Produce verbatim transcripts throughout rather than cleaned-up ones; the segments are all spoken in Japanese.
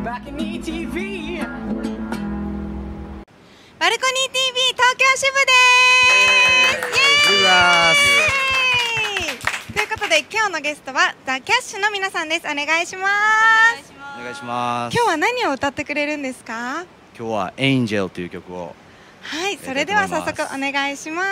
バルコニー ティーブイ東京支部です。イエーイということで今日のゲストはザ・キャッシュの皆さんです。お願いします。 お願いします。 今日は何を歌ってくれるんですか？ 今日はエンジェルという曲を。 はい、それでは早速お願いします。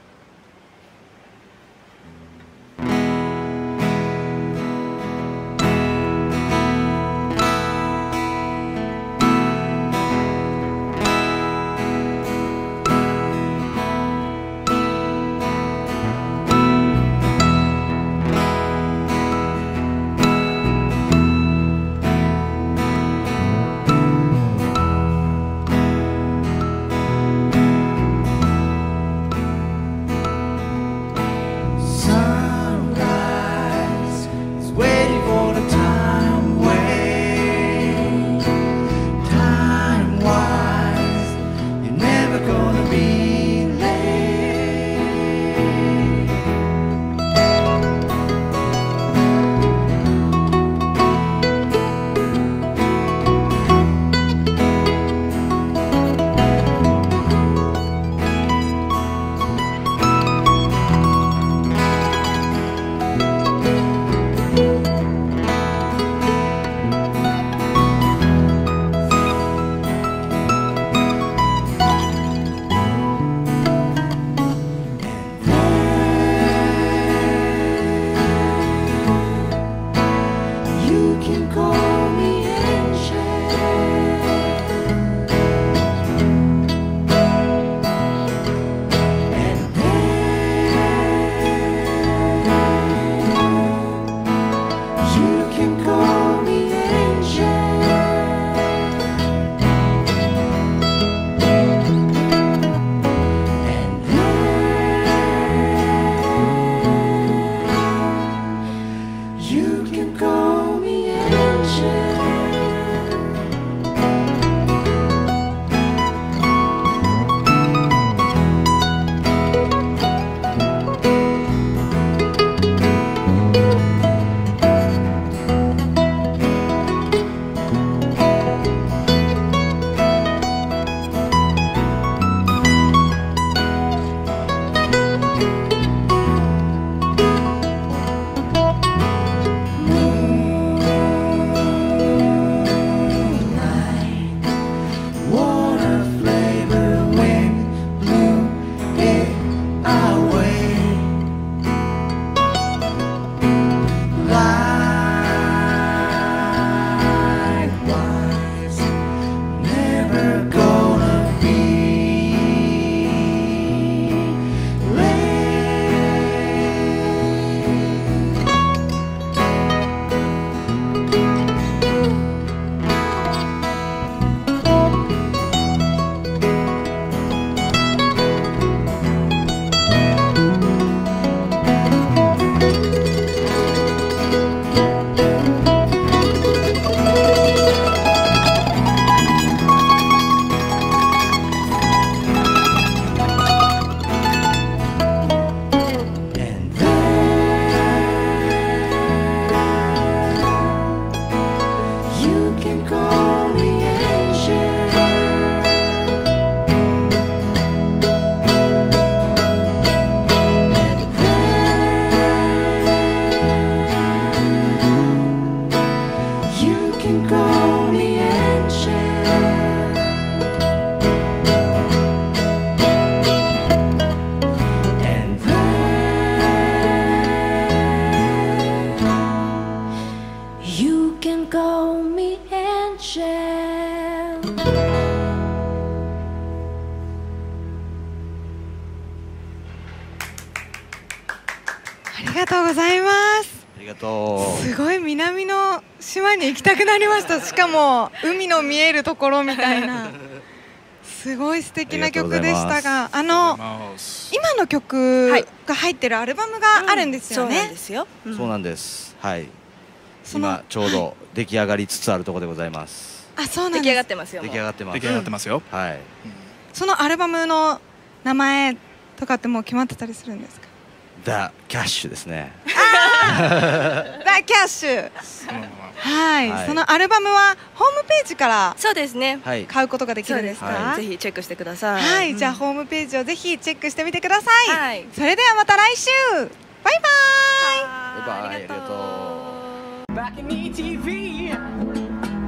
ありがとうございます。 ありがとう。 すごい南の島に行きたくなりました。しかも海の見えるところみたいなすごい素敵な曲でしたが、あの今の曲が入ってるアルバムがあるんですよね。 そうなんですよ。そうなんです。はい。今ちょうど出来上がりつつあるところでございます。 あ、そうなんです。 出来上がってますよ。 出来上がってます。 出来上がってますよ。 はい。 そのアルバムの名前とかってもう決まってたりするんですか？ ザ・キャッシュですね。 ザ・キャッシュ。 はい、そのアルバムはホームページからそうですね買うことができるんですか？ ぜひチェックしてください。 はい、じゃあホームページをぜひチェックしてみてください。 はい、 それではまた来週。バイバイ。 バイバイ、ありがとう。